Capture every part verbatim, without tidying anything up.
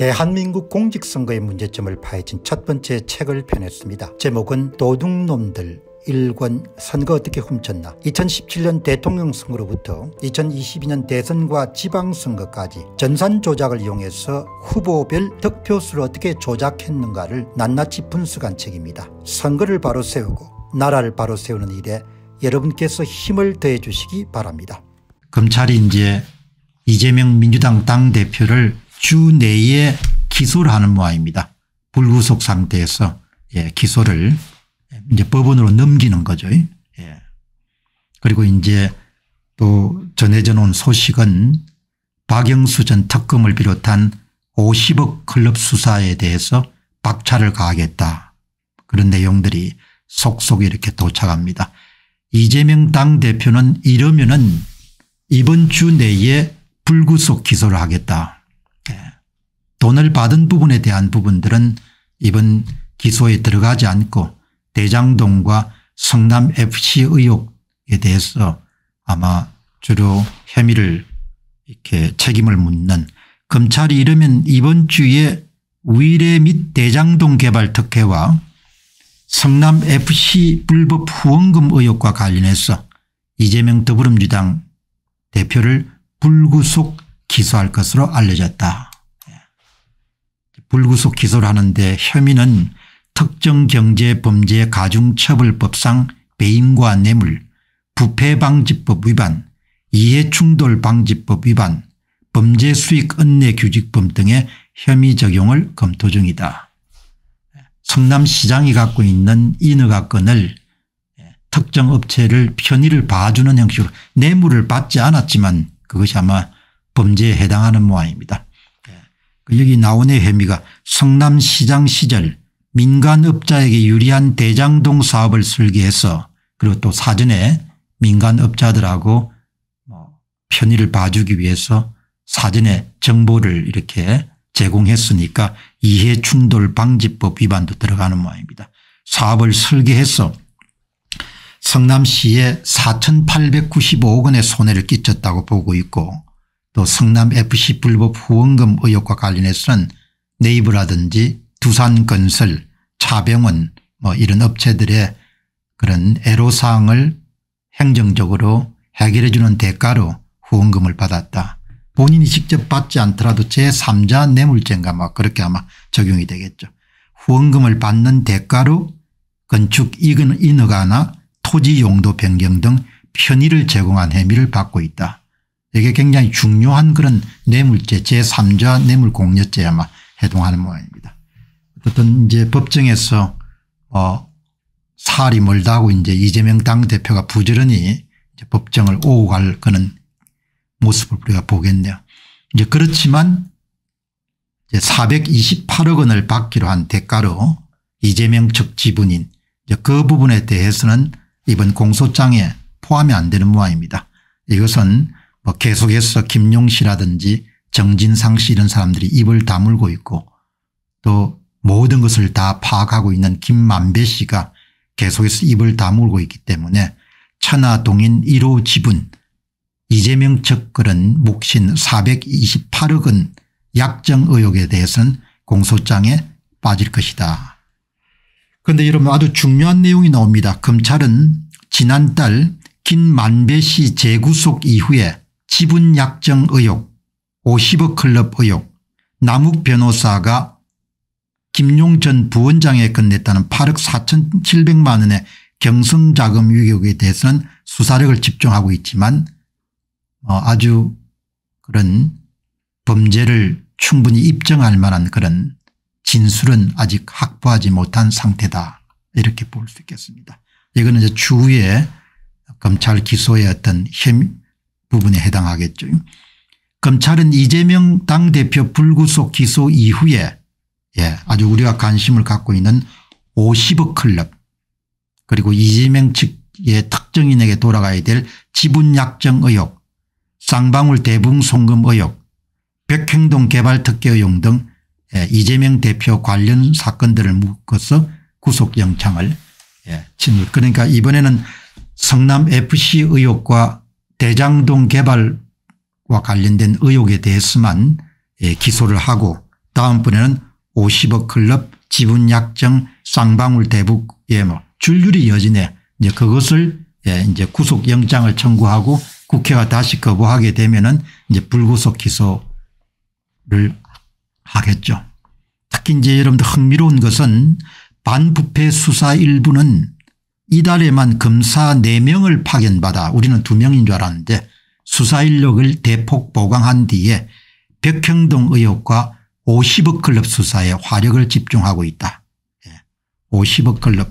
대한민국 공직선거의 문제점을 파헤친 첫 번째 책을 펴냈습니다. 제목은 도둑놈들 일 권 선거 어떻게 훔쳤나. 이천십칠 년 대통령 선거로부터 이천이십이 년 대선과 지방선거까지 전산 조작을 이용해서 후보별 득표수를 어떻게 조작했는가를 낱낱이 분석한 책입니다. 선거를 바로 세우고 나라를 바로 세우는 일에 여러분께서 힘을 더해 주시기 바랍니다. 검찰이 이제 이재명 민주당 당대표를 주 내에 기소를 하는 모양입니다. 불구속 상태에서 예, 기소를 이제 법원으로 넘기는 거죠. 예. 그리고 이제 또 전해져 놓은 소식은 박영수 전 특검을 비롯한 오십억 클럽 수사에 대해서 박차를 가하겠다. 그런 내용들이 속속 이렇게 도착합니다. 이재명 당대표는 이러면은 이번 주 내에 불구속 기소를 하겠다. 예. 돈을 받은 부분에 대한 부분들은 이번 기소에 들어가지 않고 대장동과 성남에프씨 의혹에 대해서 아마 주로 혐의를 이렇게 책임을 묻는, 검찰이 이러면 이번 주에 위례 및 대장동 개발 특혜와 성남에프씨 불법 후원금 의혹과 관련해서 이재명 더불어민주당 대표를 불구속 기소할 것으로 알려졌다. 불구속 기소를 하는데 혐의는 특정경제범죄가중처벌법상 배임과 뇌물, 부패방지법 위반, 이해충돌방지법 위반, 범죄수익은폐규칙법 등의 혐의 적용을 검토 중이다. 성남시장이 갖고 있는 인허가권을 특정 업체를 편의를 봐주는 형식으로 뇌물을 받지 않았지만 그것이 아마 범죄에 해당하는 모양입니다. 여기 나오는 혐의가 성남시장 시절 민간업자에게 유리한 대장동 사업을 설계해서 그리고 또 사전에 민간업자들하고 뭐 편의를 봐주기 위해서 사전에 정보를 이렇게 제공했으니까 이해충돌방지법 위반도 들어가는 모양입니다. 사업을 설계해서 성남시에 사천팔백구십오억 원의 손해를 끼쳤다고 보고 있고, 또 성남에프씨 불법 후원금 의혹과 관련해서는 네이버라든지 두산건설, 차병원 뭐 이런 업체들의 그런 애로사항을 행정적으로 해결해 주는 대가로 후원금을 받았다. 본인이 직접 받지 않더라도 제삼자 뇌물죄인가 막 그렇게 아마 적용이 되겠죠. 후원금을 받는 대가로 건축 인허가나 토지 용도 변경 등 편의를 제공한 혐의를 받고 있다. 이게 굉장히 중요한 그런 뇌물죄, 제삼자 뇌물공여죄에 아마 해당하는 모양입니다. 어떤 이제 법정에서 어 사흘이 멀다 하고 이제 이재명 당대표가 부지런히 이제 법정을 오고 갈 그런 모습을 우리가 보겠네요. 이제 그렇지만 이제 사백이십팔억 원을 받기로 한 대가로 이재명 측 지분인 이제 그 부분에 대해서는 이번 공소장에 포함이 안 되는 모양입니다. 이것은 뭐 계속해서 김용 씨라든지 정진상 씨 이런 사람들이 입을 다물고 있고, 또 모든 것을 다 파악하고 있는 김만배 씨가 계속해서 입을 다물고 있기 때문에 천하동인 일 호 지분 이재명 측 그런 묵신 사백이십팔억 원 약정 의혹에 대해서는 공소장에 빠질 것이다. 그런데 여러분 아주 중요한 내용이 나옵니다. 검찰은 지난달 김만배 씨 재구속 이후에 지분 약정 의혹, 오십억 클럽 의혹, 남욱 변호사가 김용 전 부원장에 건넸다는 팔억 사천칠백만 원의 경성자금 의혹에 대해서는 수사력을 집중하고 있지만 아주 그런 범죄를 충분히 입증할 만한 그런 진술은 아직 확보하지 못한 상태다. 이렇게 볼 수 있겠습니다. 이거는 이제 추후에 검찰 기소의 어떤 혐의 부분에 해당하겠죠. 검찰은 이재명 당대표 불구속 기소 이후에 예, 아주 우리가 관심을 갖고 있는 오십억 클럽, 그리고 이재명 측의 특정인에게 돌아가야 될 지분 약정 의혹, 쌍방울 대붕 송금 의혹, 백행동 개발 특혜 의혹 등 예, 이재명 대표 관련 사건들을 묶어서 구속영장을 예, 친. 그러니까 이번에는 성남에프씨 의혹과 대장동 개발과 관련된 의혹에 대해서만 예, 기소를 하고 다음번에는 오십억 클럽 지분 약정 쌍방울 대북에 뭐 줄줄이 이어지네. 이제 그것을 예, 이제 구속영장을 청구하고 국회가 다시 거부하게 되면은 이제 불구속 기소를 하겠죠. 특히 이제 여러분들 흥미로운 것은 반부패 수사 일부는 이달에만 검사 네 명을 파견받아 우리는 두 명인 줄 알았는데 수사 인력을 대폭 보강한 뒤에 백형동 의혹과 오십억 클럽 수사에 화력을 집중하고 있다. 오십억 클럽.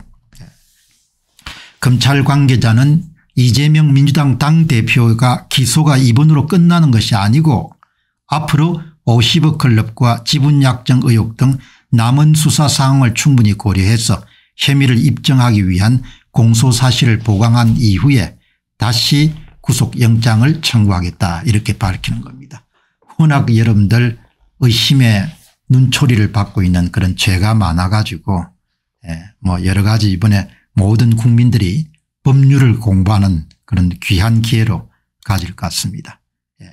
검찰 관계자는 이재명 민주당 당대표가 기소가 이번으로 끝나는 것이 아니고 앞으로 오십억 클럽과 지분약정 의혹 등 남은 수사 사항을 충분히 고려해서 혐의를 입증하기 위한 공소사실을 보강한 이후에 다시 구속영장을 청구하겠다 이렇게 밝히는 겁니다. 워낙 여러분들 의심의 눈초리를 받고 있는 그런 죄가 많아 가지고 예, 뭐 여러 가지 이번에 모든 국민들이 법률을 공부하는 그런 귀한 기회로 가질 것 같습니다. 예.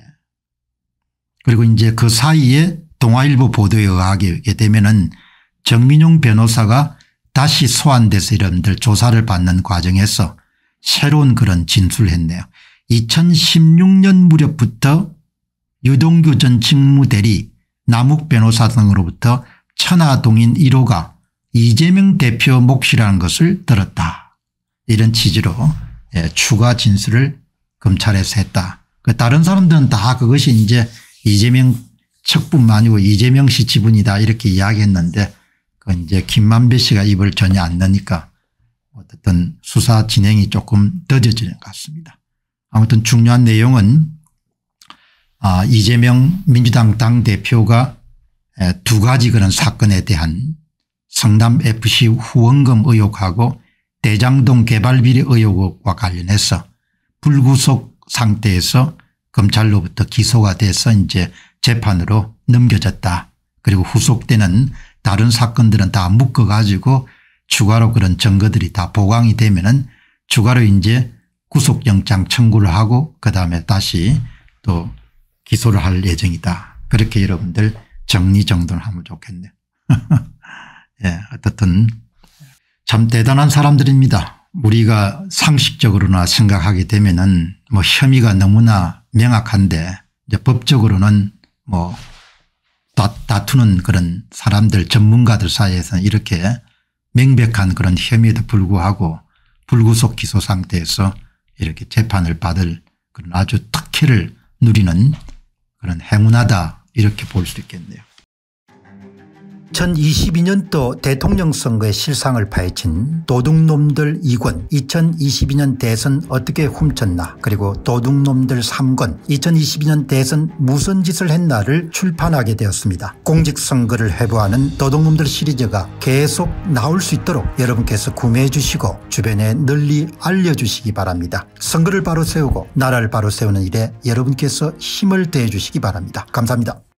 그리고 이제 그 사이에 동아일보 보도에 의하게 되면은 정민용 변호사가 다시 소환돼서 여러분들 조사를 받는 과정에서 새로운 그런 진술을 했네요. 이천십육 년 무렵부터 유동규 전 직무대리 남욱 변호사 등으로부터 천하동인 일 호가 이재명 대표 몫이라는 것을 들었다. 이런 취지로 예, 추가 진술을 검찰에서 했다. 그 다른 사람들은 다 그것이 이제 이재명 척뿐만 아니고 이재명 씨 지분이다 이렇게 이야기했는데 그 이제 김만배 씨가 입을 전혀 안 넣으니까 어쨌든 수사 진행이 조금 더뎌지는 것 같습니다. 아무튼 중요한 내용은 아, 이재명 민주당 당대표가 두 가지 그런 사건에 대한 성남에프씨 후원금 의혹하고 대장동 개발비리 의혹과 관련해서 불구속 상태에서 검찰로부터 기소가 돼서 이제 재판으로 넘겨졌다. 그리고 후속되는 다른 사건들은 다 묶어 가지고 추가로 그런 증거들이 다 보강이 되면은 추가로 이제 구속영장 청구를 하고 그다음에 다시 또 기소를 할 예정이다. 그렇게 여러분들 정리정돈을 하면 좋겠네요. 예, 어떻든 참 대단한 사람들입니다. 우리가 상식적으로나 생각하게 되면은 뭐 혐의가 너무나 명확한데 이제 법적으로는 뭐 다, 다투는 그런 사람들 전문가들 사이에서는 이렇게 명백한 그런 혐의에도 불구하고 불구속 기소 상태에서 이렇게 재판을 받을 그런 아주 특혜를 누리는 그런 행운하다 이렇게 볼 수 있겠네요. 이천이십이 년도 대통령 선거의 실상을 파헤친 도둑놈들 이 권 이천이십이 년 대선 어떻게 훔쳤나 그리고 도둑놈들 삼 권 이천이십이 년 대선 무슨 짓을 했나를 출판하게 되었습니다. 공직선거를 회부하는 도둑놈들 시리즈가 계속 나올 수 있도록 여러분께서 구매해 주시고 주변에 널리 알려주시기 바랍니다. 선거를 바로 세우고 나라를 바로 세우는 일에 여러분께서 힘을 더해 주시기 바랍니다. 감사합니다.